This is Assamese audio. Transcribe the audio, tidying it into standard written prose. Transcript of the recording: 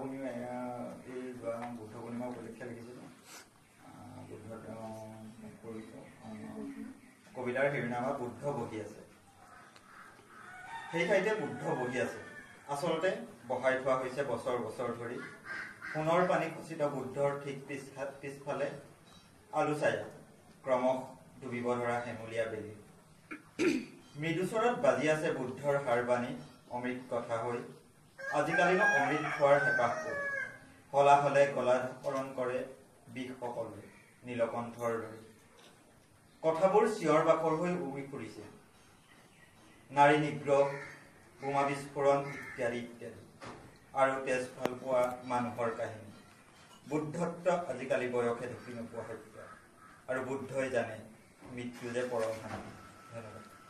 আপুনি এই বুদ্ধ পূৰ্ণিমা উপলক্ষে লিখিছিল কবিতাৰ শিৰোনামা বুদ্ধ বহি আছে। সেই ঠাইতে বুদ্ধ বহি আছে। আচলতে বহাই থোৱা হৈছে বছৰ বছৰ ধৰি সোণৰ পানী খচিত বুদ্ধৰ ঠিক পিছফালে আলুচায়া ক্ৰমশ ডুবিব ধৰা হেমলীয়া বেলি। মৃদুস্বৰত বাজি আছে বুদ্ধৰ হাৰবাণী অমৃত কথা হৈ। আজিকালিনো অমৃত খোৱাৰ হেঁপাহ ক'ত? হলাহলে গলাধকৰণ কৰে বিষ সকলোৱে নীলকণ্ঠৰ দৰে। কথাবোৰ চিঞৰ বাখৰ হৈ উৰি ফুৰিছে। নাৰী নিগ্ৰহ বোমা বিস্ফোৰণ ইত্যাদি ইত্যাদি আৰু তেজ ভাল পোৱা মানুহৰ কাহিনী। বুদ্ধত্ব আজিকালি বয়সে ঢুকি নোপোৱা হত্যা আৰু বুদ্ধই জানে মৃত্যু যে পৰম শান্তি। ধন্যবাদ।